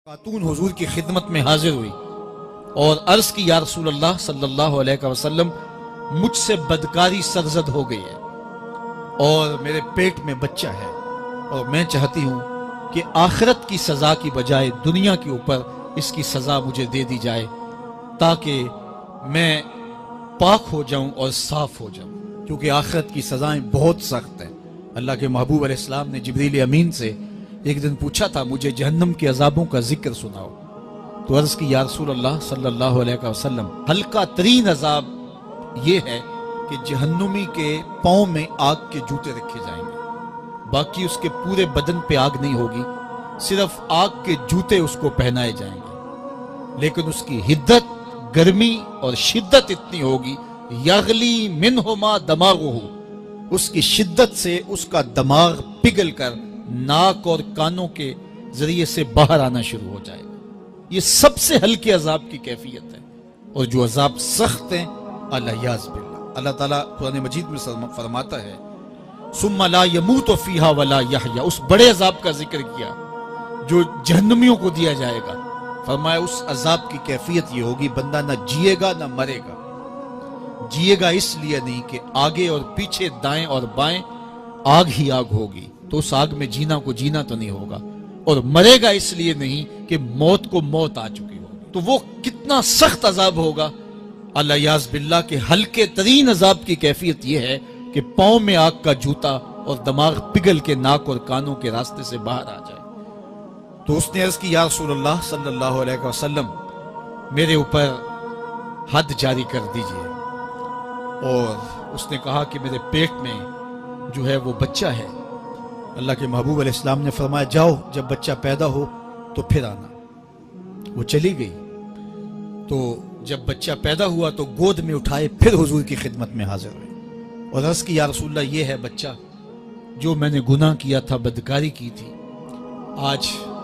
خاتون حضور کی خدمت میں حاضر ہوئی اور عرض کی یا رسول اللہ صلی اللہ علیہ وسلم مجھ سے بدکاری سرزد ہو گئی ہے اور میرے پیٹ میں بچہ ہے اور میں چاہتی ہوں کہ آخرت کی سزا کی بجائے دنیا کے اوپر اس کی سزا مجھے دے دی جائے تاکہ میں پاک ہو جاؤں اور صاف ہو جاؤں، کیونکہ آخرت کی سزائیں بہت سخت ہیں۔ اللہ کے محبوب علیہ السلام نے جبریل امین سے ایک دن پوچھا تھا مجھے جہنم کے عذابوں کا ذکر سناؤ، تو عرض کی یا رسول اللہ صلی اللہ علیہ وسلم ہلکا ترین عذاب یہ ہے کہ جہنمی کے پاؤں میں آگ کے جوتے رکھے جائیں گے، باقی اس کے پورے بدن پہ آگ نہیں ہوگی، صرف آگ کے جوتے اس کو پہنائے جائیں گے، لیکن اس کی حدت، گرمی اور شدت اتنی ہوگی یغلی منہما دماغہ، اس کی شدت سے اس کا دماغ پگھل کر ناک اور کانوں کے ذریعے سے باہر آنا شروع ہو جائے گا۔ یہ سب سے ہلکے عذاب کی کیفیت ہے، اور جو عذاب سخت ہیں الیاذ باللہ، اللہ تعالیٰ قرآن مجید میں فرماتا ہے ثم لا يموت فیہا ولا یحیا، اس بڑے عذاب کا ذکر کیا جو جہنمیوں کو دیا جائے گا، فرمایا اس عذاب کی کیفیت یہ ہوگی بندہ نہ جیے گا نہ مرے گا۔ جیے گا اس لیے نہیں کہ آگے اور پیچھے دائیں اور بائیں آگ ہی آگ ہوگی، تو اس آگ میں جینا کو جینا تو نہیں ہوگا، اور مرے گا اس لیے نہیں کہ موت کو موت آ چکی ہوگی۔ تو وہ کتنا سخت عذاب ہوگا الیاذ باللہ کہ ہلکے ترین عذاب کی کیفیت یہ ہے کہ پاؤں میں آگ کا جوتا اور دماغ پگھل کے ناک اور کانوں کے راستے سے باہر آ جائے۔ تو اس نے عرض کی یا رسول اللہ صلی اللہ علیہ وسلم میرے اوپر حد جاری کر دیجئے، اور اس نے کہا کہ میرے پیٹ میں جو ہے وہ بچہ ہے۔ اللہ کے محبوب علیہ السلام نے فرمایا جاؤ جب بچہ پیدا ہو تو پھر آنا۔ وہ چلی گئی، تو جب بچہ پیدا ہوا تو گود میں اٹھائے پھر حضور کی خدمت میں حاضر ہوئے اور عرض کی یا رسول اللہ یہ ہے بچہ جو میں نے گناہ کیا تھا، بدکاری کی تھی، آج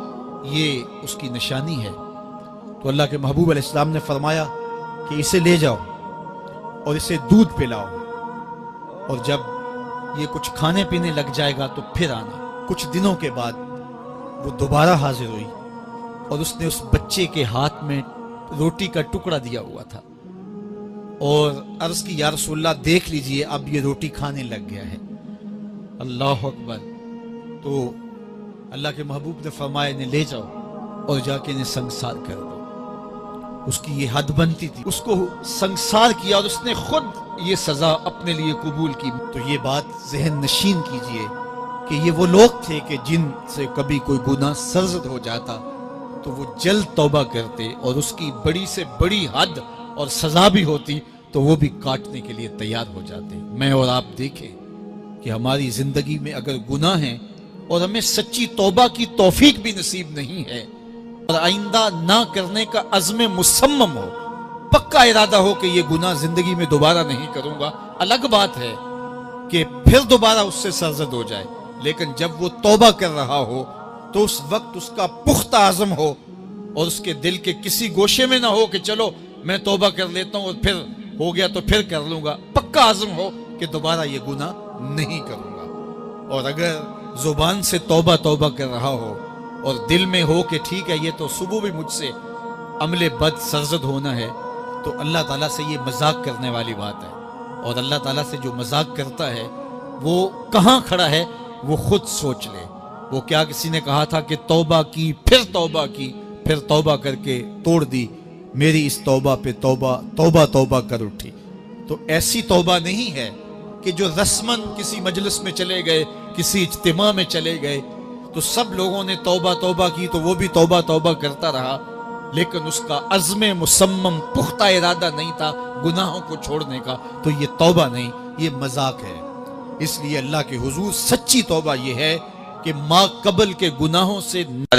یہ اس کی نشانی ہے۔ تو اللہ کے محبوب علیہ السلام نے فرمایا کہ اسے لے جاؤ اور اسے دودھ پلاؤ، اور جب یہ کچھ کھانے پینے لگ جائے گا تو پھر آنا۔ کچھ دنوں کے بعد وہ دوبارہ حاضر ہوئی اور اس نے اس بچے کے ہاتھ میں روٹی کا ٹکڑا دیا ہوا تھا اور عرض کی یا رسول اللہ دیکھ لیجئے اب یہ روٹی کھانے لگ گیا ہے۔ اللہ اکبر۔ تو اللہ کے محبوب نے فرمایا انہیں لے جاؤ اور جا کے انہیں سنگسار کر دو۔ اس کی یہ حد بنتی تھی، اس کو سنگسار کیا اور اس نے خود یہ سزا اپنے لیے قبول کی۔ تو یہ بات ذہن نشین کیجئے کہ یہ وہ لوگ تھے کہ جن سے کبھی کوئی گناہ سرزد ہو جاتا تو وہ جلد توبہ کرتے، اور اس کی بڑی سے بڑی حد اور سزا بھی ہوتی تو وہ بھی کاٹنے کے لیے تیار ہو جاتے۔ میں اور آپ دیکھیں کہ ہماری زندگی میں اگر گناہ ہیں اور ہمیں سچی توبہ کی توفیق بھی نصیب نہیں ہے اور آئندہ نہ کرنے کا عزم مصمم ہو، پکا ارادہ ہو کہ یہ گناہ زندگی میں دوبارہ نہیں کروں گا، الگ بات ہے کہ پھر دوبارہ اس سے سرزد ہو جائے، لیکن جب وہ توبہ کر رہا ہو تو اس وقت اس کا پختہ عزم ہو اور اس کے دل کے کسی گوشے میں نہ ہو کہ چلو میں توبہ کر لیتا ہوں اور پھر ہو گیا تو پھر کر لوں گا، پکا عزم ہو کہ دوبارہ یہ گناہ نہیں کروں گا۔ اور اگر زبان سے توبہ توبہ کر رہا ہو اور دل میں ہو کہ ٹھیک ہے یہ تو صبح بھی مجھ سے عمل بد سرزد ہونا ہے، تو اللہ تعالیٰ سے یہ مذاق کرنے والی بات ہے، اور اللہ تعالیٰ سے جو مذاق کرتا ہے وہ کہاں کھڑا ہے وہ خود سوچ لے۔ وہ کیا کسی نے کہا تھا کہ توبہ کی پھر توبہ کر کے توڑ دی، میری اس توبہ پہ توبہ کر اٹھی۔ تو ایسی توبہ نہیں ہے کہ جو رسماً کسی مجلس میں چلے گئے، کسی اجتماع میں چلے گئے تو سب لوگوں نے توبہ کی تو وہ بھی توبہ کرتا رہا، لیکن اس کا عزم مصمم پختہ ارادہ نہیں تھا گناہوں کو چھوڑنے کا، تو یہ توبہ نہیں، یہ مذاق ہے۔ اس لیے اللہ کے حضور سچی توبہ یہ ہے کہ ماں قبل کے گناہوں سے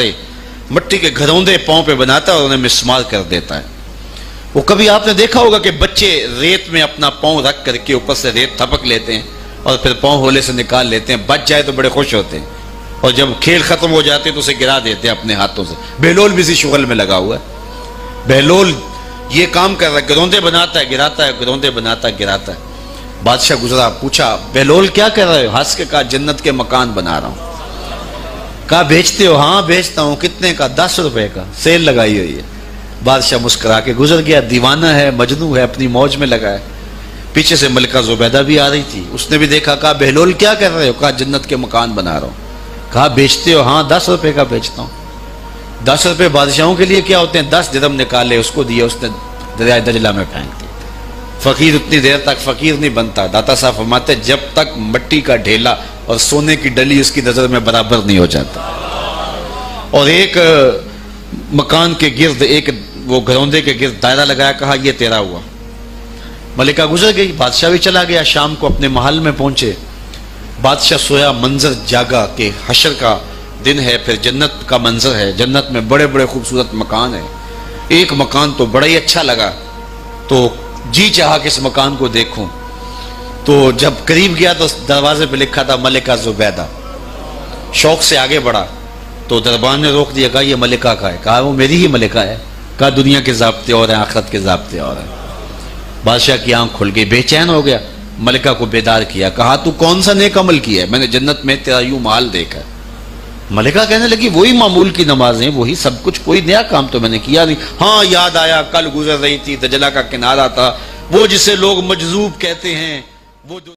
مٹی کے گھروندے پاؤں پہ بناتا ہے اور انہیں مسمار کر دیتا ہے۔ وہ کبھی آپ نے دیکھا ہوگا کہ بچے ریت میں اپنا پاؤں رکھ کر کے اوپر سے ریت تھپک لیتے ہیں اور پھر پاؤں ہولے سے نکال لیتے ہیں، بچ جائے تو بڑے خوش ہوتے ہیں، اور جب کھیل ختم ہو جاتے تو اسے گرا دیتے ہیں اپنے ہاتھوں سے۔ بہلول بھی اسی شغل میں لگا ہوا ہے، بہلول یہ کام کر رہا ہے، گروندے بناتا ہے گراتا ہے، گروندے بناتا ہے گراتا ہے۔ بادشاہ گزرا، پوچھا بہلول کیا کر رہے ہو؟ ہنس کے کہا جنت کے مکان بنا رہا ہوں۔ کہا بیچتے ہو؟ ہاں بیچتا ہوں۔ کتنے کا؟ 10 روپے کا، سیل لگائی ہوئی ہے۔ بادشاہ مسکرا کے گزر گیا، دیوانہ ہے، مجنوں ہے، اپنی موج میں لگا ہے۔ پیچھے سے ملکہ زبیدہ بھی آ رہی تھی، اس نے بھی دیکھا، کہا بہلول کیا کر رہے ہو؟ کہا جنت کے مکان بنا رہا ہوں۔ کہا بیچتے ہو؟ ہاں 10 روپے کا بیچتا ہوں۔ 10 روپے بادشاہوں کے لیے کیا ہوتے ہیں؟ 10 درہم نکالے، اس کو دیے، اس نے دریائے دجلہ میں پھینک دی۔ فقیر اتنی دیر تک فقیر نہیں بنتا۔ داتا صاحب فرماتے جب تک مٹی کا ڈھیلا اور سونے کی ڈلی اس کی نظر میں برابر نہیں ہو جاتا۔ اور ایک مکان کے گرد، ایک وہ گھروندے کے گرد دائرہ لگایا، کہا یہ تیرا ہوا۔ ملکہ گزر گئی، بادشاہ بھی چلا گیا۔ شام کو اپنے محل میں پہنچے، بادشاہ سویا، منظر جاگا کہ حشر کا دن ہے، پھر جنت کا منظر ہے، جنت میں بڑے بڑے خوبصورت مکان ہیں۔ ایک مکان تو بڑا ہی اچھا لگا، تو جی چاہا کہ اس مکان کو دیکھوں۔ تو جب قریب گیا تو دروازے پہ لکھا تھا ملکہ زبیدہ۔ شوق سے آگے بڑھا تو دربان نے روک دیا، کہا یہ ملکہ کا ہے؟ کہا وہ میری ہی ملکہ ہے۔ کہا دنیا کے ضابطے اور ہیں، آخرت کے ضابطے اور ہیں۔ بادشاہ کی آنکھ کھل گئی، بے چین ہو گیا، ملکہ کو بیدار کیا، کہا تو کون سا نیک عمل کیا ہے؟ میں نے جنت میں تیرا یوں محل دیکھا۔ ملکہ کہنے لگی وہی معمول کی نمازیں، وہی سب کچھ، کوئی نیا کام تو میں نے کیا نہیں۔ ہاں یاد آیا، کل گزر رہی تھی، دجلہ کا کنارہ تھا، وہ جسے لوگ مجذوب کہتے ہیں، وہ جو